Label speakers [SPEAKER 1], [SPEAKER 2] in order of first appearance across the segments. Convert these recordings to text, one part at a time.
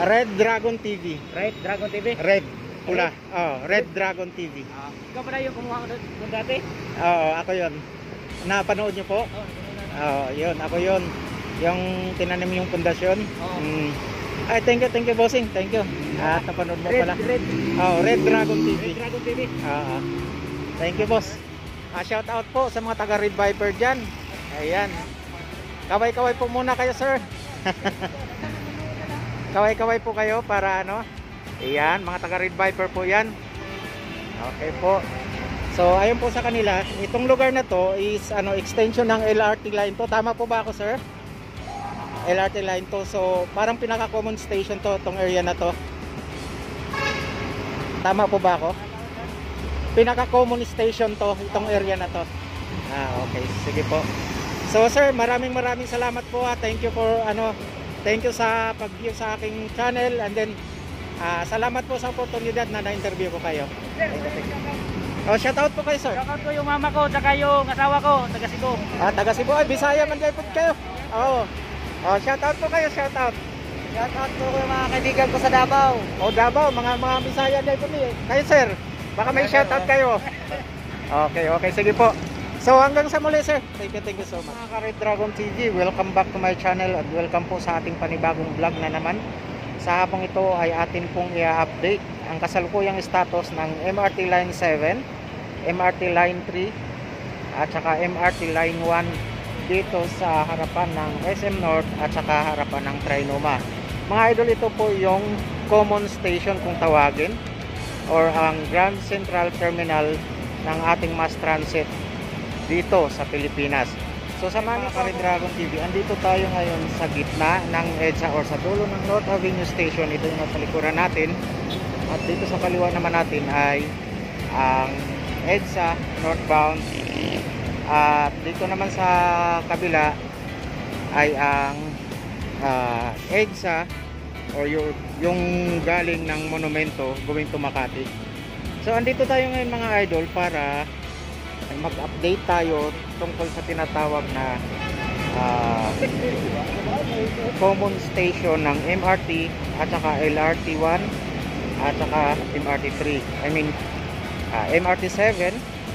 [SPEAKER 1] Red Dragon TV.
[SPEAKER 2] Red Dragon TV?
[SPEAKER 1] Red. Pula. Oh, Red Dragon TV.
[SPEAKER 2] Ikaw pala yung kumuha ko doon dati?
[SPEAKER 1] Oo, ako yon. Napanood niyo po? Oo, yun. Ako yun. Yung tinanim yung pundasyon. Ay, thank you, bossing. Thank you. At napanood mo pala. Oh, Red Dragon TV.
[SPEAKER 2] Red Dragon TV.
[SPEAKER 1] Thank you, boss. Shout out po sa mga taga Red Viper dyan. Ayan. Kaway-kaway po muna kayo, sir. Kaway-kaway po kayo para ano. Ayan, mga taga Red Viper po yan. Okay po. So, ayun po sa kanila. Itong lugar na to is ano, extension ng LRT line to. Tama po ba ako, sir? LRT line to. So, parang pinaka-common station to, itong area na to. Tama po ba ako? Pinaka-common station to, itong area na to. Okay. Sige po. So, sir, maraming salamat po. Thank you for ano, thank you sa pag-view sa aking channel, and then salamat po sa oportunidad na na-interview ko kayo. Oh, shout out po kayo, sir.
[SPEAKER 2] Shout out ko yung mama ko, tsaka yung asawa ko, taga Cebu.
[SPEAKER 1] Taga Cebu. Ay, Bisaya man kayo po kayo. Oo. Oh, shout out po kayo, shout out.
[SPEAKER 2] Shout out ko yung mga kaibigan ko sa Davao.
[SPEAKER 1] Oh, Davao, mga Bisaya na po niyo. Kayo, sir. Baka may shout out kayo. Okay, sige po. So, hanggang sa muli, sir. Thank you so much. Mga Red Dragon TV, welcome back to my channel at welcome po sa ating panibagong vlog na naman. Sa hapong ito ay atin pong i-update ang kasalukuyang status ng MRT Line 7, MRT Line 3 at saka MRT Line 1 dito sa harapan ng SM North at saka harapan ng Trinoma. Mga idol, ito po yung common station kung tawagin, or ang Grand Central Terminal ng ating mass transit dito sa Pilipinas. So sa mga Red Dragon TV, andito tayo ngayon sa gitna ng EDSA or sa dulo ng North Avenue Station. Ito yung nasa likuran natin. At dito sa kaliwa naman natin ay ang EDSA northbound. At dito naman sa kabila ay ang EDSA or yung galing ng Monumento going to Makati. So andito tayo ngayon mga idol para mag-update tayo tungkol sa tinatawag na common station ng MRT at saka LRT 1 at saka MRT 3. I mean MRT 7,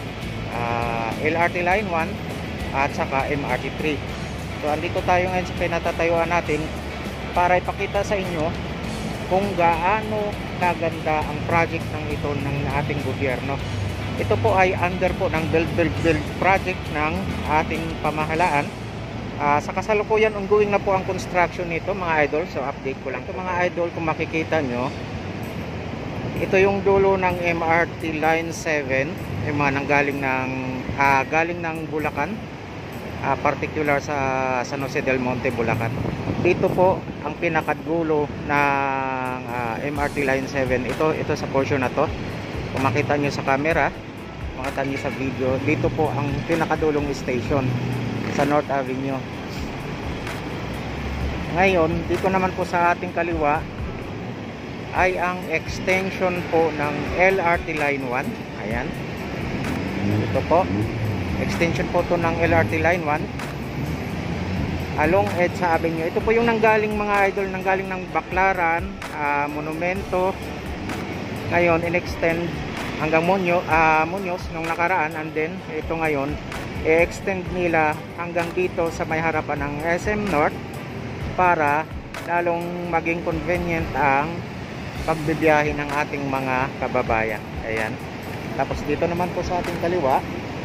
[SPEAKER 1] LRT line 1 at saka MRT 3. So andito tayo ngayon sa pinatatayuan natin para ipakita sa inyo kung gaano kaganda ang project ng ito ng ating gobyerno. Ito po ay under po ng build project ng ating pamahalaan. Sa kasalukuyan, ongoing na po ang construction nito mga idol. So update ko lang. Ito mga idol, kung makikita nyo, ito yung dulo ng MRT Line 7, yung mga galing ng Bulacan, particular sa San Jose del Monte, Bulacan. Dito po ang pinakadulo ng MRT Line 7. Ito sa portion na to. Kung makita nyo sa camera, makita nyo sa video, dito po ang pinakadulong station sa North Avenue. Ngayon, dito naman po sa ating kaliwa ay ang extension po ng LRT Line 1. Ayan. Ito po. Extension po to ng LRT Line 1 along EDSA Avenue. Ito po yung nanggaling mga idol, nanggaling ng Baclaran, Monumento. Ngayon, in-extend hanggang Muñoz nung nakaraan, and then ito ngayon i-extend nila hanggang dito sa may harapan ng SM North para lalong maging convenient ang pagbibiyahe ng ating mga kababayan. Ayan. Tapos dito naman po sa ating kaliwa,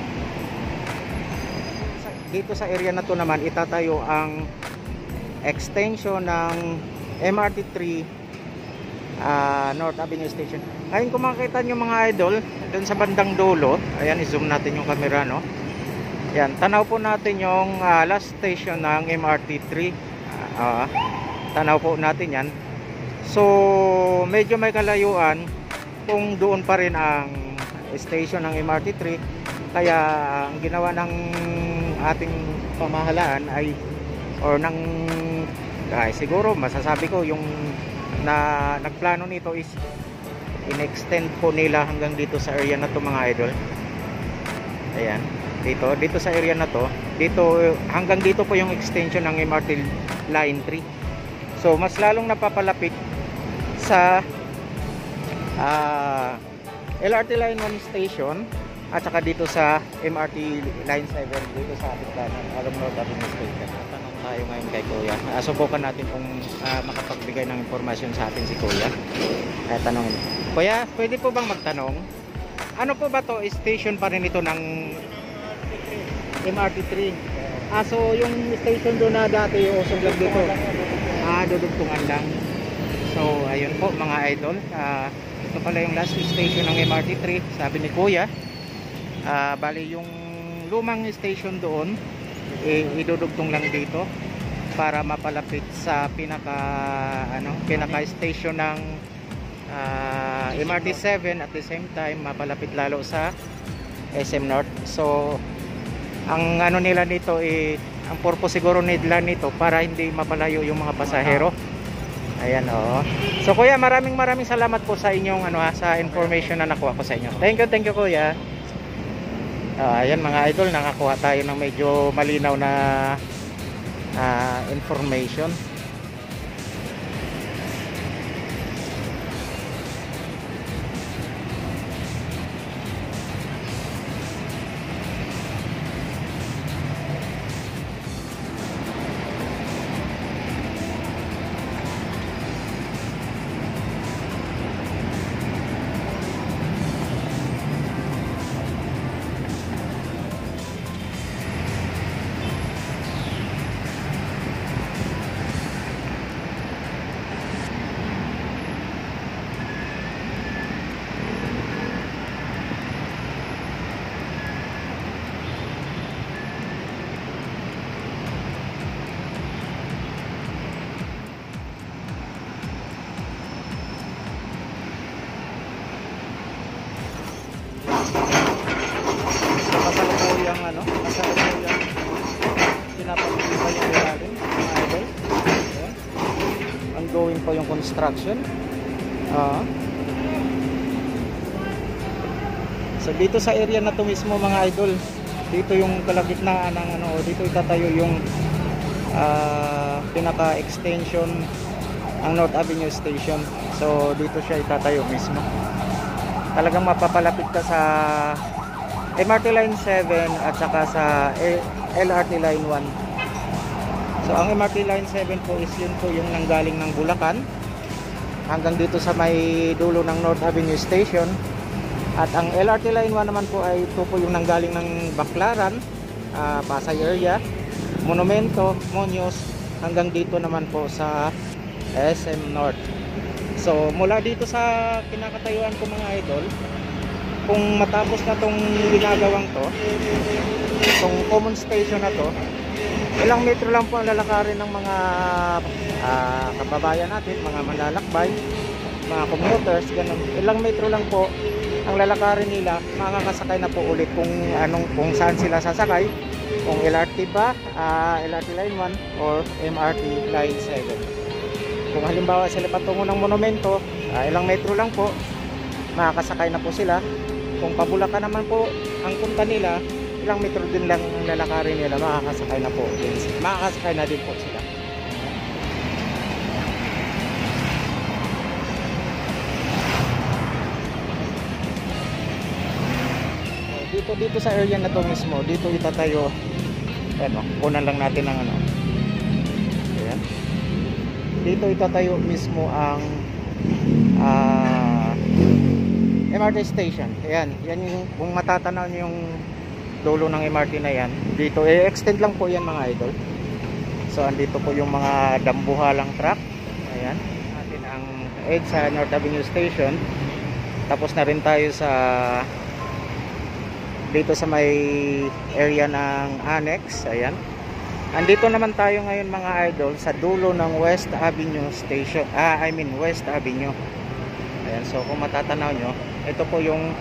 [SPEAKER 1] dito sa area na to naman itatayo ang extension ng MRT 3 North Avenue Station. Ayun, kung makikita nyo mga idol, dun sa bandang dulo, ayan, i-zoom natin yung camera, no? Yan, tanaw po natin yung last station ng MRT 3. Tanaw po natin yan. So, medyo may kalayuan kung doon pa rin ang station ng MRT 3. Kaya, ang ginawa ng ating pamahalaan ay, or ng, siguro, masasabi ko, yung na nagplano nito is in-extend po nila hanggang dito sa area na to mga idol. Ayan, dito sa area na to, dito hanggang dito po yung extension ng MRT Line 3. So mas lalong napapalapit sa LRT Line 1 station at saka dito sa MRT Line 7 dito sa ating kanan, along North Avenue Station. Tanong tayo ngayon kay Kuya. Subukan natin kung makapagbigay ng impormasyon sa atin si Kuya. Tanongin. Kuya, pwede po bang magtanong? Ano po ba to? Station pa rin ito ng MRT3. So yung station doon na dati yung usog lang dito. Dudugtungan lang. So ayun po mga idol. Ito pala yung last station ng MRT3, sabi ni Kuya. Bali yung lumang station doon idudugtong lang dito para mapalapit sa pinaka station ng MRT7, at the same time mapalapit lalo sa SM North. So ang ano nila nito ang purpose siguro nila nito para hindi mapalayo yung mga pasahero. Ayan So Kuya, maraming salamat po sa inyong sa information na nakuha ko sa inyo. Thank you Kuya. Ayan mga idol, nakakuha tayo ng medyo malinaw na information. Ongoing po yung construction. So dito sa area na to mismo mga idol, dito yung kalagitnaan ng dito itatayo yung pinaka extension ang North Avenue Station. So dito siya itatayo mismo. Talagang mapapalapit ka sa MRT Line 7 at saka sa LRT Line 1. So ang MRT Line 7 po is yun po yung nanggaling ng Bulacan hanggang dito sa may dulo ng North Avenue Station. At ang LRT Line 1 naman po ay ito po yung nanggaling ng Baclaran, Pasay area, Monumento, Muñoz, hanggang dito naman po sa SM North. So mula dito sa kinakatayuan ko mga idol, kung matapos na tong ginagawang to, itong common station na to, ilang metro lang po ang lalakarin ng mga kababayan natin, mga manlalakbay, mga commuters, ganun. Ilang metro lang po ang lalakarin nila, makakasakay na po ulit kung saan sila sasakay, kung LRT ba, LRT Line 1 or MRT Line 7. Kung halimbawa sila patungo ng Monumento, ilang metro lang po, makakasakay na po sila. Kung pabulakan naman po ang punta nila, ilang metro din lang ang lalakarin nila, makakasakay na po din. Makakasakay na din po sila. Dito sa area na to mismo, dito itatayo. Kunan lang natin ng ayan. Dito itatayo mismo ang MRT station. Ayan, yan yung kung matatanaw niyo yung dulo ng MRT na yan. Dito extend lang po yan mga idol. So andito po yung mga dambuhalang truck. Ayan, natin ang EDSA North Avenue Station. Tapos na rin tayo sa dito sa may area ng Annex. Ayan. Andito naman tayo ngayon mga idol sa dulo ng West Avenue Station. West Avenue. Ayan, so kung matatanaw nyo, ito po yung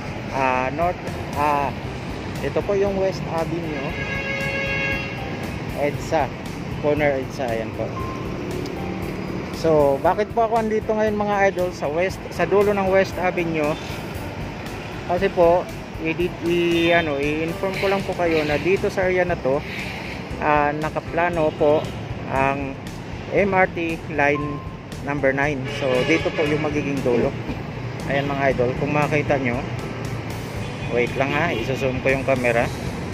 [SPEAKER 1] ito po yung West Avenue EDSA, corner EDSA. Ayan po. So bakit po ako andito ngayon mga idol sa dulo ng West Avenue? Kasi po i-inform ko lang po kayo na dito sa area na to nakaplano po ang MRT Line number 9. So dito po yung magiging dulo. Ayan mga idol, kung makita nyo, wait lang ha, iso-zoom ko yung camera.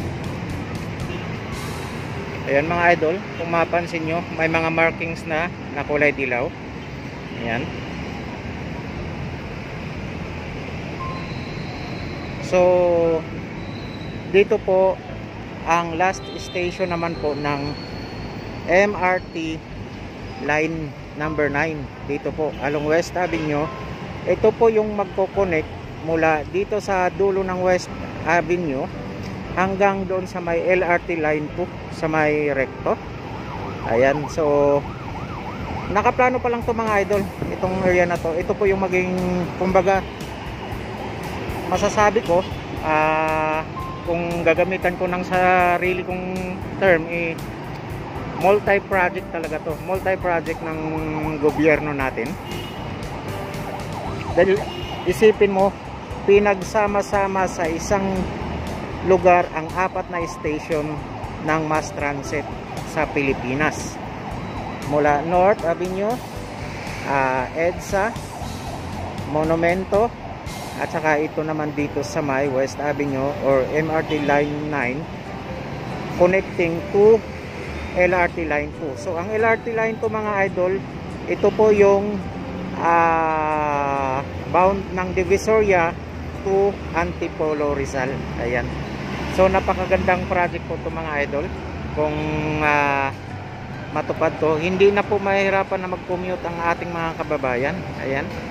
[SPEAKER 1] Ayan mga idol, kung mapansin nyo, may mga markings na kulay dilaw. Ayan. So dito po ang last station naman po ng MRT line number 9. Dito po along West Avenue. Ito po yung magko-connect mula dito sa dulo ng West Avenue hanggang doon sa may LRT line po sa may recto. Ayan, so nakaplano pa lang to mga idol, itong area na to. Ito po yung maging, kumbaga masasabi ko, kung gagamitan ko ng sarili kong term, multi-project talaga to, multi-project ng gobyerno natin. Dahil isipin mo, pinagsama-sama sa isang lugar ang 4 na station ng mass transit sa Pilipinas. Mula North Avenue, EDSA, Monumento, at saka ito naman dito sa may West Avenue or MRT Line 9 connecting to LRT Line 2. So ang LRT Line 2 mga idol, ito po yung bound ng Divisoria to Antipolo, Rizal. Ayan. So napakagandang project po ito mga idol. Kung matupad to, hindi na po mahirapan na mag-commute ang ating mga kababayan. Ayan.